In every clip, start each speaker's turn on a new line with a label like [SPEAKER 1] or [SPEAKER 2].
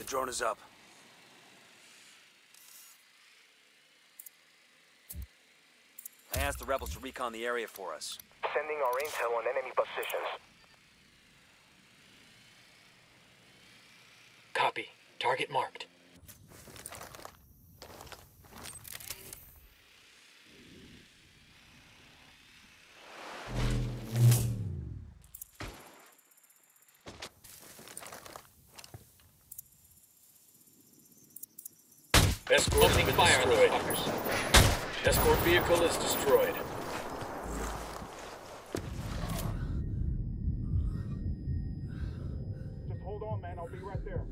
[SPEAKER 1] drone is up. I asked the rebels to recon the area for us.
[SPEAKER 2] Sending our intel on enemy positions.
[SPEAKER 3] Copy. Target marked.
[SPEAKER 4] Escort
[SPEAKER 3] Opening fire on those
[SPEAKER 4] destroyed.
[SPEAKER 3] fuckers.
[SPEAKER 4] Escort vehicle is destroyed.
[SPEAKER 5] Just hold on, man. I'll be right there.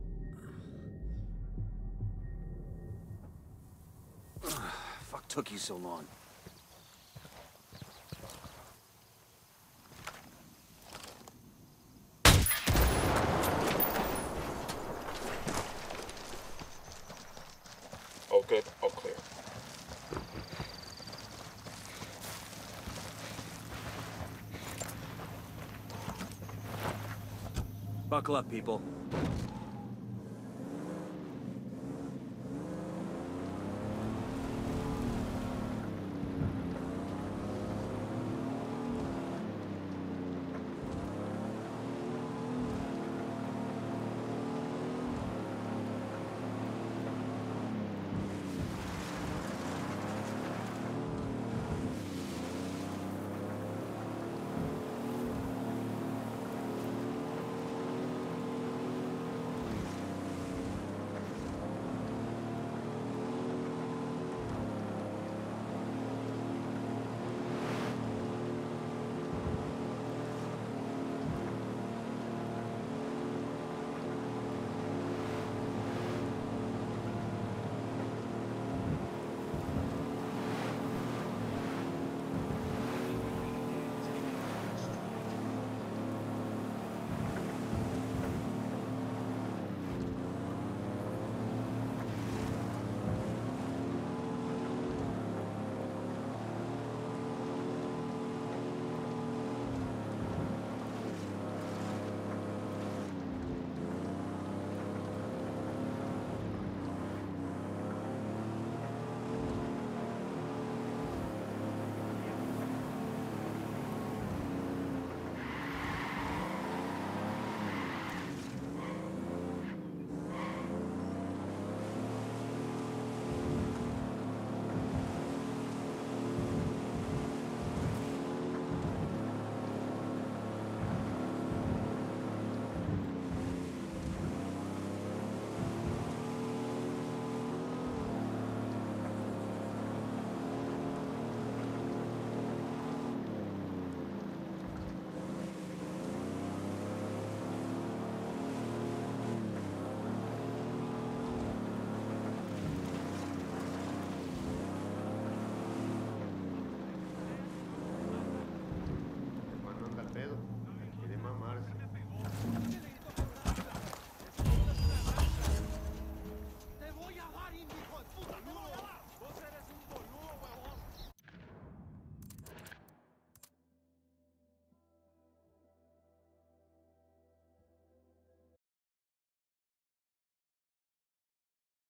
[SPEAKER 1] Fuck took you so long?
[SPEAKER 4] All good, all clear.
[SPEAKER 1] Buckle up, people.